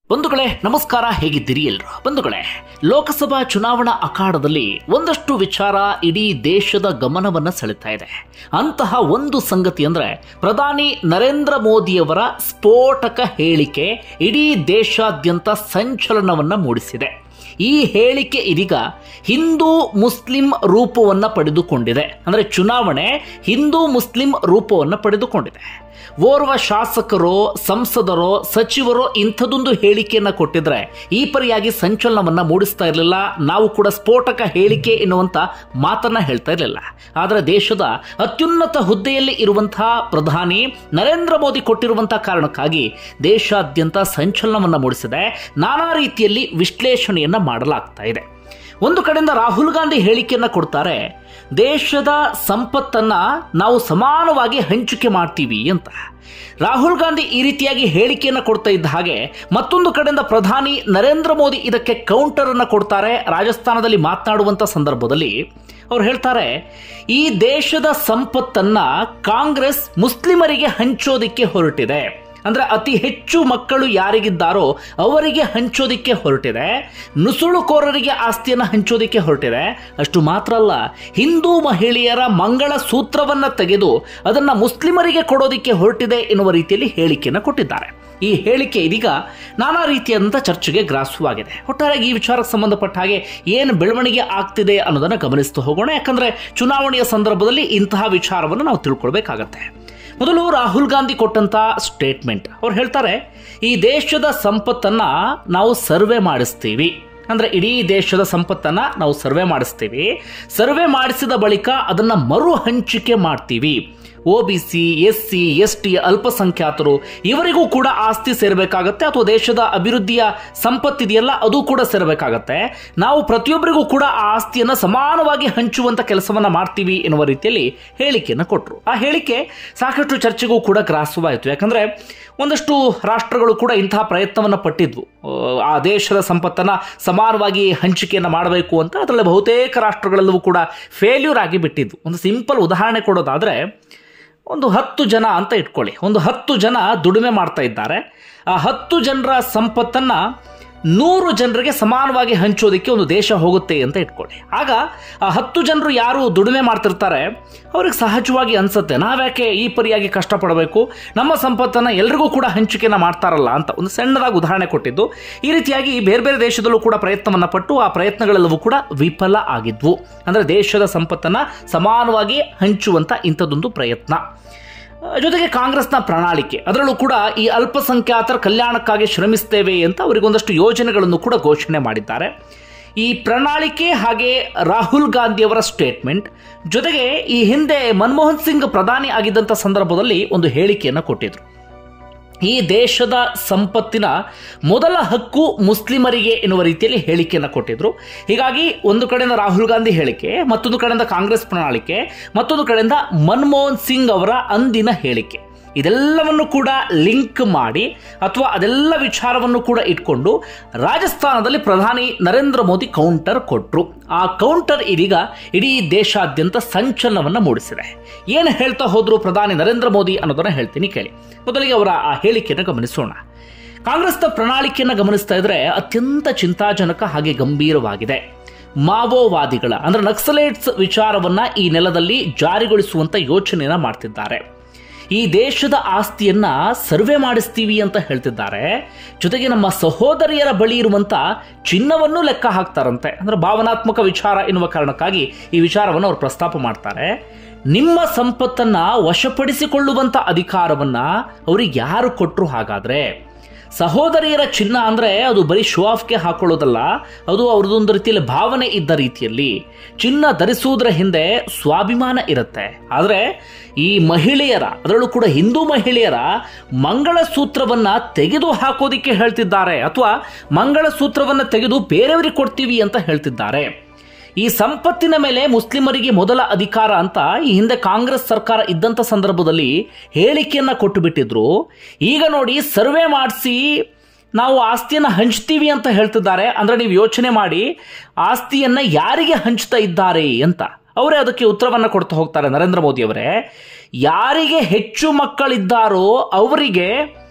ಬಂಧುಗಳೇ ನಮಸ್ಕಾರ, ಹೇಗಿದ್ದೀರಿ ಎಲ್ಲರೂ? ಬಂಧುಗಳೇ, ಲೋಕಸಭಾ ಚುನಾವಣಾ ಅಖಾಡದಲ್ಲಿ ಒಂದಷ್ಟು ವಿಚಾರ ಇಡೀ ದೇಶದ ಗಮನವನ್ನು ಸೆಳೆತಾ ಇದೆ. ಅಂತಹ ಒಂದು ಸಂಗತಿ ಅಂದ್ರೆ ಪ್ರಧಾನಿ ನರೇಂದ್ರ ಮೋದಿಯವರ ಸ್ಫೋಟಕ ಹೇಳಿಕೆ ಇಡೀ ದೇಶಾದ್ಯಂತ ಸಂಚಲನವನ್ನ ಮೂಡಿಸಿದೆ. ಈ ಹೇಳಿಕೆ ಇದೀಗ ಹಿಂದೂ ಮುಸ್ಲಿಂ ರೂಪವನ್ನು ಪಡೆದುಕೊಂಡಿದೆ. ಅಂದರೆ ಚುನಾವಣೆ ಹಿಂದೂ ಮುಸ್ಲಿಂ ರೂಪವನ್ನು ಪಡೆದುಕೊಂಡಿದೆ. ಓರ್ವ ಶಾಸಕರೋ ಸಂಸದರೋ ಸಚಿವರೋ ಇಂಥದೊಂದು ಹೇಳಿಕೆಯನ್ನು ಕೊಟ್ಟಿದ್ರೆ ಈ ಪರಿಯಾಗಿ ಸಂಚಲನವನ್ನ ಮೂಡಿಸ್ತಾ ಇರಲಿಲ್ಲ. ನಾವು ಕೂಡ ಸ್ಫೋಟಕ ಹೇಳಿಕೆ ಎನ್ನುವಂತ ಮಾತನ್ನ ಹೇಳ್ತಾ ಇರಲಿಲ್ಲ. ಆದರೆ ದೇಶದ ಅತ್ಯುನ್ನತ ಹುದ್ದೆಯಲ್ಲಿ ಇರುವಂತಹ ಪ್ರಧಾನಿ ನರೇಂದ್ರ ಮೋದಿ ಕೊಟ್ಟಿರುವಂತಹ ಕಾರಣಕ್ಕಾಗಿ ದೇಶಾದ್ಯಂತ ಸಂಚಲನವನ್ನ ಮೂಡಿಸಿದೆ. ನಾನಾ ರೀತಿಯಲ್ಲಿ ವಿಶ್ಲೇಷಣೆಯನ್ನ ಮಾಡಲಾಗ್ತಾ ಇದೆ. ಒಂದು ಕಡೆಯಿಂದ ರಾಹುಲ್ ಗಾಂಧಿ ಹೇಳಿಕೆಯನ್ನ ಕೊಡ್ತಾರೆ, ದೇಶದ ಸಂಪತ್ತನ್ನ ನಾವು ಸಮಾನವಾಗಿ ಹಂಚಿಕೆ ಮಾಡ್ತೀವಿ ಅಂತ. ರಾಹುಲ್ ಗಾಂಧಿ ಈ ರೀತಿಯಾಗಿ ಹೇಳಿಕೆಯನ್ನು ಕೊಡ್ತಾ ಇದ್ದ ಹಾಗೆ ಮತ್ತೊಂದು ಕಡೆಯಿಂದ ಪ್ರಧಾನಿ ನರೇಂದ್ರ ಮೋದಿ ಇದಕ್ಕೆ ಕೌಂಟರ್ ಅನ್ನು ಕೊಡ್ತಾರೆ. ರಾಜಸ್ಥಾನದಲ್ಲಿ ಮಾತನಾಡುವಂತ ಸಂದರ್ಭದಲ್ಲಿ ಅವ್ರು ಹೇಳ್ತಾರೆ, ಈ ದೇಶದ ಸಂಪತ್ತನ್ನ ಕಾಂಗ್ರೆಸ್ ಮುಸ್ಲಿಮರಿಗೆ ಹಂಚೋದಿಕ್ಕೆ ಹೊರಟಿದೆ. ಅಂದ್ರೆ ಅತಿ ಹೆಚ್ಚು ಮಕ್ಕಳು ಯಾರಿಗಿದ್ದಾರೋ ಅವರಿಗೆ ಹಂಚೋದಿಕ್ಕೆ ಹೊರಟಿದೆ, ನುಸುಳುಕೋರರಿಗೆ ಆಸ್ತಿಯನ್ನು ಹಂಚೋದಿಕ್ಕೆ ಹೊರಟಿದೆ. ಅಷ್ಟು ಮಾತ್ರ ಅಲ್ಲ, ಹಿಂದೂ ಮಹಿಳೆಯರ ಮಂಗಳ ಸೂತ್ರವನ್ನ ತೆಗೆದು ಅದನ್ನ ಮುಸ್ಲಿಮರಿಗೆ ಕೊಡೋದಿಕ್ಕೆ ಹೊರಟಿದೆ ಎನ್ನುವ ರೀತಿಯಲ್ಲಿ ಹೇಳಿಕೆಯನ್ನು ಕೊಟ್ಟಿದ್ದಾರೆ. ಈ ಹೇಳಿಕೆ ಇದೀಗ ನಾನಾ ರೀತಿಯಾದಂಥ ಚರ್ಚೆಗೆ ಗ್ರಾಸವಾಗಿದೆ. ಒಟ್ಟಾರೆ ಈ ವಿಚಾರಕ್ಕೆ ಸಂಬಂಧಪಟ್ಟ ಹಾಗೆ ಏನು ಬೆಳವಣಿಗೆ ಆಗ್ತಿದೆ ಅನ್ನೋದನ್ನ ಗಮನಿಸ್ತಾ ಹೋಗೋಣ. ಯಾಕಂದ್ರೆ ಚುನಾವಣೆಯ ಸಂದರ್ಭದಲ್ಲಿ ಇಂತಹ ವಿಚಾರವನ್ನು ನಾವು ತಿಳ್ಕೊಳ್ಬೇಕಾಗತ್ತೆ. ಮೊದಲು ರಾಹುಲ್ ಗಾಂಧಿ ಕೊಟ್ಟಂತ ಸ್ಟೇಟ್ಮೆಂಟ್. ಅವ್ರು ಹೇಳ್ತಾರೆ, ಈ ದೇಶದ ಸಂಪತ್ತನ್ನ ನಾವು ಸರ್ವೆ ಮಾಡಿಸ್ತೀವಿ. ಅಂದ್ರೆ ಇಡೀ ದೇಶದ ಸಂಪತ್ತನ್ನ ನಾವು ಸರ್ವೆ ಮಾಡಿಸ್ತೀವಿ. ಸರ್ವೆ ಮಾಡಿಸಿದ ಬಳಿಕ ಅದನ್ನ ಮರು ಹಂಚಿಕೆ ಮಾಡ್ತೀವಿ. OBC, SC, ST, ಅಲ್ಪಸಂಖ್ಯಾತರು ಇವರಿಗೂ ಕೂಡ ಆಸ್ತಿ ಸೇರಬೇಕಾಗತ್ತೆ, ಅಥವಾ ದೇಶದ ಅಭಿವೃದ್ಧಿಯ ಸಂಪತ್ತಿದೆಯಲ್ಲ ಅದು ಕೂಡ ಸೇರಬೇಕಾಗತ್ತೆ. ನಾವು ಪ್ರತಿಯೊಬ್ಬರಿಗೂ ಕೂಡ ಆ ಆಸ್ತಿಯನ್ನ ಸಮಾನವಾಗಿ ಹಂಚುವಂತ ಕೆಲಸವನ್ನ ಮಾಡ್ತೀವಿ ಎನ್ನುವ ರೀತಿಯಲ್ಲಿ ಹೇಳಿಕೆಯನ್ನು ಕೊಟ್ಟರು. ಆ ಹೇಳಿಕೆ ಸಾಕಷ್ಟು ಚರ್ಚೆಗೂ ಕೂಡ ಗ್ರಾಸವಾಯಿತು. ಯಾಕಂದ್ರೆ ಒಂದಷ್ಟು ರಾಷ್ಟ್ರಗಳು ಕೂಡ ಇಂತಹ ಪ್ರಯತ್ನವನ್ನು ಪಟ್ಟಿದ್ವು, ಆ ದೇಶದ ಸಂಪತ್ತನ್ನ ಸಮಾನವಾಗಿ ಹಂಚಿಕೆಯನ್ನು ಮಾಡಬೇಕು ಅಂತ. ಅದರಲ್ಲಿ ಬಹುತೇಕ ರಾಷ್ಟ್ರಗಳೆಲ್ಲವೂ ಕೂಡ ಫೇಲ್ಯೂರ್ ಆಗಿ ಬಿಟ್ಟಿದ್ವು. ಒಂದು ಸಿಂಪಲ್ ಉದಾಹರಣೆ ಕೊಡೋದಾದ್ರೆ, ಒಂದು 10 ಜನ ಅಂತ ಇಟ್ಕೊಳ್ಳಿ. ಒಂದು 10 ಜನ ದುಡಿಮೆ ಮಾಡ್ತಾ ಇದ್ದಾರೆ. ಆ 10 ಜನರ ಸಂಪತ್ತನ್ನ 100 ಜನರಿಗೆ ಸಮಾನವಾಗಿ ಹಂಚೋದಕ್ಕೆ ಒಂದು ದೇಶ ಹೋಗುತ್ತೆ ಅಂತ ಇಟ್ಕೊಳ್ಳಿ. ಆಗ ಆ 10 ಜನರು ಯಾರು ದುಡಿಮೆ ಮಾಡ್ತಿರ್ತಾರೆ ಅವ್ರಿಗೆ ಸಹಜವಾಗಿ ಅನ್ಸುತ್ತೆ, ನಾವ್ಯಾಕೆ ಈ ಪರಿಯಾಗಿ ಕಷ್ಟಪಡಬೇಕು, ನಮ್ಮ ಸಂಪತ್ತನ್ನು ಎಲ್ರಿಗೂ ಕೂಡ ಹಂಚಿಕೆನ ಮಾಡ್ತಾರಲ್ಲ ಅಂತ. ಒಂದು ಸಣ್ಣದಾಗಿ ಉದಾಹರಣೆ ಕೊಟ್ಟಿದ್ದು. ಈ ರೀತಿಯಾಗಿ ಬೇರೆ ಬೇರೆ ದೇಶದಲ್ಲೂ ಕೂಡ ಪ್ರಯತ್ನವನ್ನ ಪಟ್ಟು ಆ ಪ್ರಯತ್ನಗಳೆಲ್ಲವೂ ಕೂಡ ವಿಫಲ ಆಗಿದ್ವು. ಅಂದ್ರೆ ದೇಶದ ಸಂಪತ್ತನ್ನ ಸಮಾನವಾಗಿ ಹಂಚುವಂತ ಇಂಥದ್ದೊಂದು ಪ್ರಯತ್ನ. ಜೊತೆಗೆ ಕಾಂಗ್ರೆಸ್ನ ಪ್ರಣಾಳಿಕೆ, ಅದರಲ್ಲೂ ಕೂಡ ಈ ಅಲ್ಪಸಂಖ್ಯಾತರ ಕಲ್ಯಾಣಕ್ಕಾಗಿ ಶ್ರಮಿಸ್ತೇವೆ ಅಂತ ಅವರಿಗೊಂದಷ್ಟು ಯೋಜನೆಗಳನ್ನು ಕೂಡ ಘೋಷಣೆ ಮಾಡಿದ್ದಾರೆ. ಈ ಪ್ರಣಾಳಿಕೆ ಹಾಗೆ ರಾಹುಲ್ ಗಾಂಧಿಯವರ ಸ್ಟೇಟ್ಮೆಂಟ್ ಜೊತೆಗೆ ಈ ಹಿಂದೆ ಮನಮೋಹನ್ ಸಿಂಗ್ ಪ್ರಧಾನಿ ಆಗಿದ್ದಂಥ ಸಂದರ್ಭದಲ್ಲಿ ಒಂದು ಹೇಳಿಕೆಯನ್ನು ಕೊಟ್ಟಿದ್ರು. ಈ ದೇಶದ ಸಂಪತ್ತಿನ ಮೊದಲ ಹಕ್ಕು ಮುಸ್ಲಿಮರಿಗೆ ಎನ್ನುವ ರೀತಿಯಲ್ಲಿ ಹೇಳಿಕೆಯನ್ನು ಕೊಟ್ಟಿದ್ರು. ಹೀಗಾಗಿ ಒಂದು ಕಡೆಯಿಂದ ರಾಹುಲ್ ಗಾಂಧಿ ಹೇಳಿಕೆ, ಮತ್ತೊಂದು ಕಡೆಯಿಂದ ಕಾಂಗ್ರೆಸ್ ಪ್ರಣಾಳಿಕೆ, ಮತ್ತೊಂದು ಕಡೆಯಿಂದ ಮನಮೋಹನ್ ಸಿಂಗ್ ಅವರ ಅಂದಿನ ಹೇಳಿಕೆ, ಇದೆಲ್ಲವನ್ನು ಕೂಡ ಲಿಂಕ್ ಮಾಡಿ ಅಥವಾ ಅದೆಲ್ಲ ವಿಚಾರವನ್ನು ಕೂಡ ಇಟ್ಕೊಂಡು ರಾಜಸ್ಥಾನದಲ್ಲಿ ಪ್ರಧಾನಿ ನರೇಂದ್ರ ಮೋದಿ ಕೌಂಟರ್ ಕೊಟ್ಟರು. ಆ ಕೌಂಟರ್ ಇದೀಗ ಇಡೀ ದೇಶಾದ್ಯಂತ ಸಂಚಲನವನ್ನು ಮೂಡಿಸಿದೆ. ಏನು ಹೇಳ್ತಾ ಹೋದ್ರು ಪ್ರಧಾನಿ ನರೇಂದ್ರ ಮೋದಿ ಅನ್ನೋದನ್ನ ಹೇಳ್ತೀನಿ ಕೇಳಿ. ಮೊದಲಿಗೆ ಅವರ ಆ ಹೇಳಿಕೆಯನ್ನು ಗಮನಿಸೋಣ. ಕಾಂಗ್ರೆಸ್ನ ಪ್ರಣಾಳಿಕೆಯನ್ನು ಗಮನಿಸ್ತಾ ಇದ್ರೆ ಅತ್ಯಂತ ಚಿಂತಾಜನಕ ಹಾಗೆ ಗಂಭೀರವಾಗಿದೆ. ಮಾವೋವಾದಿಗಳ ಅಂದ್ರೆ ನಕ್ಸಲೈಟ್ಸ್ ವಿಚಾರವನ್ನ ಈ ನೆಲದಲ್ಲಿ ಜಾರಿಗೊಳಿಸುವಂತ ಯೋಚನೆಯನ್ನ ಮಾಡ್ತಿದ್ದಾರೆ. ಈ ದೇಶದ ಆಸ್ತಿಯನ್ನ ಸರ್ವೆ ಮಾಡಿಸ್ತೀವಿ ಅಂತ ಹೇಳ್ತಿದ್ದಾರೆ. ಜೊತೆಗೆ ನಮ್ಮ ಸಹೋದರಿಯರ ಬಳಿ ಇರುವಂತ ಚಿನ್ನವನ್ನು ಲೆಕ್ಕ ಹಾಕ್ತಾರಂತೆ. ಅಂದ್ರೆ ಭಾವನಾತ್ಮಕ ವಿಚಾರ ಎನ್ನುವ ಕಾರಣಕ್ಕಾಗಿ ಈ ವಿಚಾರವನ್ನು ಅವರು ಪ್ರಸ್ತಾಪ ಮಾಡ್ತಾರೆ. ನಿಮ್ಮ ಸಂಪತ್ತನ್ನ ವಶಪಡಿಸಿಕೊಳ್ಳುವಂತ ಅಧಿಕಾರವನ್ನ ಅವ್ರಿಗೆ ಯಾರು ಕೊಟ್ಟರು? ಹಾಗಾದ್ರೆ ಸಹೋದರಿಯರ ಚಿನ್ನ ಅಂದ್ರೆ ಅದು ಬರೀ ಶೋ ಆಫ್ಗೆ ಹಾಕೊಳ್ಳೋದಲ್ಲ, ಅದು ಅವ್ರದ್ದೊಂದು ರೀತಿಯಲ್ಲಿ ಭಾವನೆ ಇದ್ದ ರೀತಿಯಲ್ಲಿ. ಚಿನ್ನ ಧರಿಸುವುದರ ಹಿಂದೆ ಸ್ವಾಭಿಮಾನ ಇರುತ್ತೆ. ಆದರೆ ಈ ಮಹಿಳೆಯರ, ಅದರಲ್ಲೂ ಕೂಡ ಹಿಂದೂ ಮಹಿಳೆಯರ ಮಂಗಳಸೂತ್ರವನ್ನ ತೆಗೆದು ಹಾಕೋದಿಕ್ಕೆ ಹೇಳ್ತಿದ್ದಾರೆ, ಅಥವಾ ಮಂಗಳಸೂತ್ರವನ್ನ ತೆಗೆದು ಬೇರೆಯವರಿಗೆ ಕೊಡ್ತೀವಿ ಅಂತ ಹೇಳ್ತಿದ್ದಾರೆ. ಈ ಸಂಪತ್ತಿನ ಮೇಲೆ ಮುಸ್ಲಿಮರಿಗೆ ಮೊದಲ ಅಧಿಕಾರ ಅಂತ ಈ ಹಿಂದೆ ಕಾಂಗ್ರೆಸ್ ಸರ್ಕಾರ ಇದ್ದಂಥ ಸಂದರ್ಭದಲ್ಲಿ ಹೇಳಿಕೆಯನ್ನ ಕೊಟ್ಟು ಬಿಟ್ಟಿದ್ರು. ಈಗ ನೋಡಿ ಸರ್ವೆ ಮಾಡಿಸಿ ನಾವು ಆಸ್ತಿಯನ್ನು ಹಂಚ್ತೀವಿ ಅಂತ ಹೇಳ್ತಿದ್ದಾರೆ. ಅಂದ್ರೆ ನೀವು ಯೋಚನೆ ಮಾಡಿ, ಆಸ್ತಿಯನ್ನ ಯಾರಿಗೆ ಹಂಚ್ತಾ ಇದ್ದಾರೆ ಅಂತ. ಅವರೇ ಅದಕ್ಕೆ ಉತ್ತರವನ್ನು ಕೊಡ್ತಾ ಹೋಗ್ತಾರೆ ನರೇಂದ್ರ ಮೋದಿ ಅವರೇ. ಯಾರಿಗೆ ಹೆಚ್ಚು ಮಕ್ಕಳಿದ್ದಾರೋ ಅವರಿಗೆ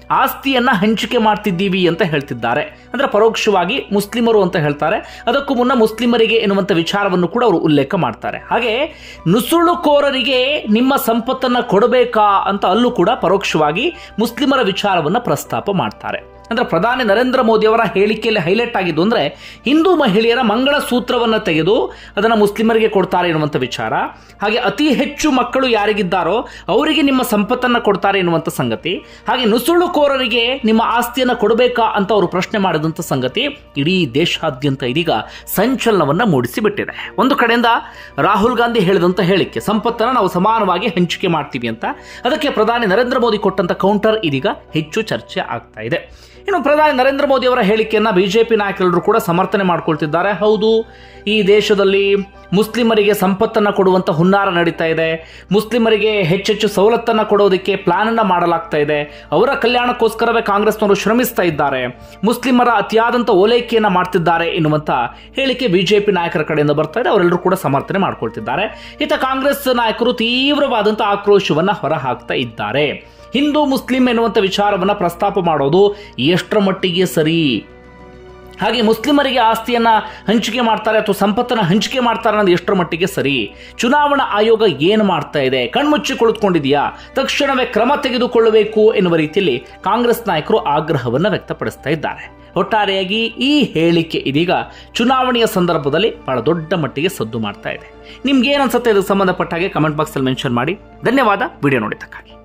ಆಸ್ತಿಯನ್ನ ಹಂಚಿಕೆ ಮಾಡ್ತಿದ್ದೀವಿ ಅಂತ ಹೇಳ್ತಿದ್ದಾರೆ. ಅಂದ್ರೆ ಪರೋಕ್ಷವಾಗಿ ಮುಸ್ಲಿಮರು ಅಂತ ಹೇಳ್ತಾರೆ. ಅದಕ್ಕೂ ಮುನ್ನ ಮುಸ್ಲಿಮರಿಗೆ ಎನ್ನುವಂತ ವಿಚಾರವನ್ನು ಕೂಡ ಅವರು ಉಲ್ಲೇಖ ಮಾಡ್ತಾರೆ. ಹಾಗೆ ನುಸುಳುಕೋರರಿಗೆ ನಿಮ್ಮ ಸಂಪತ್ತನ್ನ ಕೊಡಬೇಕಾ ಅಂತ ಅಲ್ಲೂ ಕೂಡ ಪರೋಕ್ಷವಾಗಿ ಮುಸ್ಲಿಮರ ವಿಚಾರವನ್ನ ಪ್ರಸ್ತಾಪ ಮಾಡ್ತಾರೆ. ಅಂದ್ರೆ ಪ್ರಧಾನಿ ನರೇಂದ್ರ ಮೋದಿ ಅವರ ಹೇಳಿಕೆಯಲ್ಲಿ ಹೈಲೈಟ್ ಆಗಿದ್ದು ಅಂದ್ರೆ ಹಿಂದೂ ಮಹಿಳೆಯರ ಮಂಗಳ ಸೂತ್ರವನ್ನು ತೆಗೆದು ಅದನ್ನು ಮುಸ್ಲಿಮರಿಗೆ ಕೊಡ್ತಾರೆ ಎನ್ನುವಂಥ ವಿಚಾರ. ಹಾಗೆ ಅತಿ ಹೆಚ್ಚು ಮಕ್ಕಳು ಯಾರಿಗಿದ್ದಾರೋ ಅವರಿಗೆ ನಿಮ್ಮ ಸಂಪತ್ತನ್ನು ಕೊಡ್ತಾರೆ ಎನ್ನುವಂಥ ಸಂಗತಿ. ಹಾಗೆ ನುಸುಳುಕೋರರಿಗೆ ನಿಮ್ಮ ಆಸ್ತಿಯನ್ನು ಕೊಡಬೇಕಾ ಅಂತ ಅವರು ಪ್ರಶ್ನೆ ಮಾಡಿದಂಥ ಸಂಗತಿ ಇಡೀ ದೇಶಾದ್ಯಂತ ಇದೀಗ ಸಂಚಲನವನ್ನ ಮೂಡಿಸಿಬಿಟ್ಟಿದೆ. ಒಂದು ಕಡೆಯಿಂದ ರಾಹುಲ್ ಗಾಂಧಿ ಹೇಳಿದಂಥ ಹೇಳಿಕೆ, ಸಂಪತ್ತನ್ನು ನಾವು ಸಮಾನವಾಗಿ ಹಂಚಿಕೆ ಮಾಡ್ತೀವಿ ಅಂತ, ಅದಕ್ಕೆ ಪ್ರಧಾನಿ ನರೇಂದ್ರ ಮೋದಿ ಕೊಟ್ಟಂತ ಕೌಂಟರ್ ಇದೀಗ ಹೆಚ್ಚು ಚರ್ಚೆ ಆಗ್ತಾ ಇದೆ. ಇನ್ನು ಪ್ರಧಾನಿ ನರೇಂದ್ರ ಮೋದಿ ಅವರ ಹೇಳಿಕೆಯನ್ನ ಬಿಜೆಪಿ ನಾಯಕರು ಕೂಡ ಸಮರ್ಥನೆ ಮಾಡ್ಕೊಳ್ತಿದ್ದಾರೆ. ಹೌದು, ಈ ದೇಶದಲ್ಲಿ ಮುಸ್ಲಿಮರಿಗೆ ಸಂಪತ್ತನ್ನು ಕೊಡುವಂತ ಹುನ್ನಾರ ನಡೀತಾ ಇದೆ. ಮುಸ್ಲಿಮರಿಗೆ ಹೆಚ್ಚೆಚ್ಚು ಸವಲತ್ತನ್ನ ಕೊಡೋದಕ್ಕೆ ಪ್ಲಾನ್ ಅನ್ನ ಮಾಡಲಾಗ್ತಾ ಇದೆ. ಅವರ ಕಲ್ಯಾಣಕ್ಕೋಸ್ಕರವೇ ಕಾಂಗ್ರೆಸ್ನವರು ಶ್ರಮಿಸ್ತಾ ಇದ್ದಾರೆ. ಮುಸ್ಲಿಮರ ಅತಿಯಾದಂತ ಓಲೈಕೆಯನ್ನ ಮಾಡ್ತಿದ್ದಾರೆ ಎನ್ನುವಂತ ಹೇಳಿಕೆ ಬಿಜೆಪಿ ನಾಯಕರ ಕಡೆಯಿಂದ ಬರ್ತಾ ಇದೆ. ಅವರೆಲ್ಲರೂ ಕೂಡ ಸಮರ್ಥನೆ ಮಾಡ್ಕೊಳ್ತಿದ್ದಾರೆ. ಇತ್ತ ಕಾಂಗ್ರೆಸ್ ನಾಯಕರು ತೀವ್ರವಾದಂತ ಆಕ್ರೋಶವನ್ನ ಹೊರ ಹಾಕ್ತಾ ಇದ್ದಾರೆ. ಹಿಂದೂ ಮುಸ್ಲಿಂ ಎನ್ನುವಂಥ ವಿಚಾರವನ್ನ ಪ್ರಸ್ತಾಪ ಮಾಡೋದು ಎಷ್ಟರ ಮಟ್ಟಿಗೆ ಸರಿ? ಹಾಗೆ ಮುಸ್ಲಿಮರಿಗೆ ಆಸ್ತಿಯನ್ನ ಹಂಚಿಕೆ ಮಾಡ್ತಾರೆ ಅಥವಾ ಸಂಪತ್ತನ್ನ ಹಂಚಿಕೆ ಮಾಡ್ತಾರೆ ಅನ್ನೋದು ಎಷ್ಟರ ಮಟ್ಟಿಗೆ ಸರಿ? ಚುನಾವಣಾ ಆಯೋಗ ಏನು ಮಾಡ್ತಾ ಇದೆ? ಕಣ್ಮುಚ್ಚಿ ಕುಳಿತುಕೊಂಡಿದೆಯಾ? ತಕ್ಷಣವೇ ಕ್ರಮ ತೆಗೆದುಕೊಳ್ಳಬೇಕು ಎನ್ನುವ ರೀತಿಯಲ್ಲಿ ಕಾಂಗ್ರೆಸ್ ನಾಯಕರು ಆಗ್ರಹವನ್ನ ವ್ಯಕ್ತಪಡಿಸ್ತಾ ಇದ್ದಾರೆ. ಒಟ್ಟಾರೆಯಾಗಿ ಈ ಹೇಳಿಕೆ ಇದೀಗ ಚುನಾವಣೆಯ ಸಂದರ್ಭದಲ್ಲಿ ಬಹಳ ದೊಡ್ಡ ಮಟ್ಟಿಗೆ ಸದ್ದು ಮಾಡ್ತಾ ಇದೆ. ನಿಮ್ಗೆ ಏನನ್ಸುತ್ತೆ ಇದಕ್ಕೆ ಸಂಬಂಧಪಟ್ಟ ಹಾಗೆ ಕಮೆಂಟ್ ಬಾಕ್ಸ್ ಅಲ್ಲಿ ಮೆನ್ಷನ್ ಮಾಡಿ. ಧನ್ಯವಾದ ವಿಡಿಯೋ ನೋಡಿದ್ದಕ್ಕಾಗಿ.